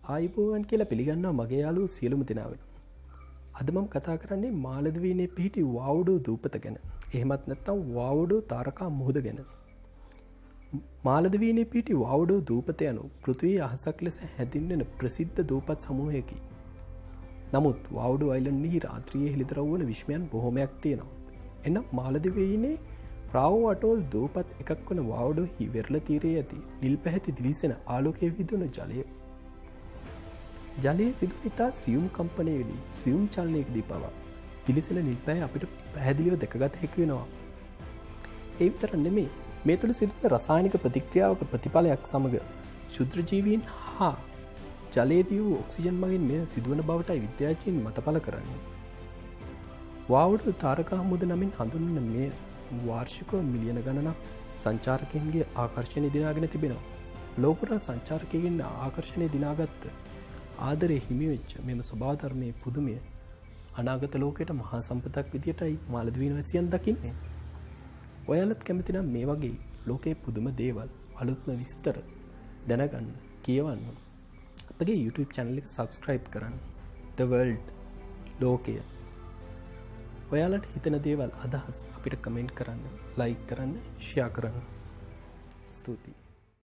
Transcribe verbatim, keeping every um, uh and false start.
ආයිබෝවන් කියලා පිළිගන්නවා මගේ යාළුවෝ සියලුම දෙනාට. අද මම කතා කරන්නේ මාලදිවයිනේ පිහිටි වාවුඩෝ දූපත ගැන. එහෙමත් නැත්නම් වාවුඩෝ තාරකා මුහුද ගැන. මාලදිවයිනේ පිහිටි වාවුඩෝ දූපත යනු පෘථිවියේ අහසක් ලෙස හැඳින්වෙන ප්‍රසිද්ධ දූපත් සමූහයකි. නමුත් වාවුඩෝ අයිලන්ඩ්ෙහි රාත්‍රියේ හෙළිදරව් වන විශ්මයන් බොහෝමයක් තියෙනවා. එනම් මාලදිවයිනේ රාවෝ අටෝල් දූපත් එකක් වන වාවුඩෝහි වෙරළ තීරයේ ඇති නිල් පැහැති දිලිසෙන ආලෝකයේ විදුවන ජලය. ජලයේ සිදුවන ඉතා සියුම් කම්පනයේදී සියුම් චලනයකදී පවා දිලිසෙන නිල් පැහැ අපිට පැහැදිලිව දැකගත හැකි වෙනවා. ඒ විතරක් නෙමෙයි, මේ තුළ සිදුවන රසායනික ප්‍රතික්‍රියාවක ප්‍රතිඵලයක් සමග ක්ෂුද්‍ර ජීවීන් හා ජලයේදී වූ ඔක්සිජන් මගින් මෙය සිදුවන බවටයි විද්‍යාඥයින් මතපල කරන්නේ. වාවුඩෝ තාරකා මුහුද නමින් හඳුන්වන මෙය වාර්ෂිකව මිලියන ගණනක් සංචාරකයන්ගේ ආකර්ෂණය දිනාගෙන තිබෙනවා. ලෝකපුරා සංචාරකයන්ගේ ආකර්ෂණය දිනාගත්ත ආදරේ හිමිවෙච්ච මෙම ස්වභාව ධර්මයේ පුදුමය අනාගත ලෝකයට මහා සම්පතක් විදියටයි මාලදිවයින වැසියන් දකින්නේ. ඔයාලත් කැමති නම් මේ වගේ ලෝකයේ පුදුම දේවල් අලුත්ම විස්තර දැනගන්න කියවන්න අපගේ YouTube channel එක subscribe කරන්න. The World ලෝකය. ඔයාලට හිතන දේවල් අදහස් අපිට කමෙන්ට් කරන්න, ලයික් කරන්න, ෂෙයා කරන්න. ස්තුතියි.